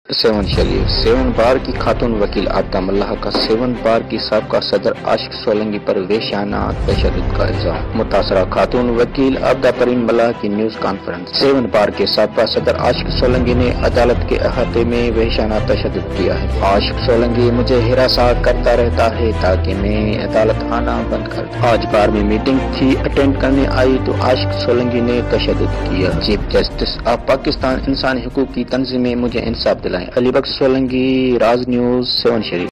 Sihon शरीफ। Sihon बार की खातून वकील आबिदा मल्लाह का सिहोन बार की साबका सदर आशिक सोलंकी पर वेश्याना तशद्दुद का इल्जाम। मुतासरा खातून वकील आबिदा परीन मल्लाह की न्यूज कॉन्फ्रेंस। सिहोन बार के साबका सदर आशिक सोलंकी ने अदालत के अहाते में वेश्याना तशद्दुद किया है। आशिक सोलंकी मुझे हिरासा करता रहता है ताकि मैं अदालत आना बंद कर दूं। आज बार में मीटिंग थी, अटेंड करने आई तो आशिक सोलंकी ने तशद्दुद किया। चीफ जस्टिस ऑफ पाकिस्तान इंसानी हुकूक की तंजीमें मुझे इंसाफ दिलाएं। अली बख्श सोलंकी, राज न्यूज, सिहोन शरीफ।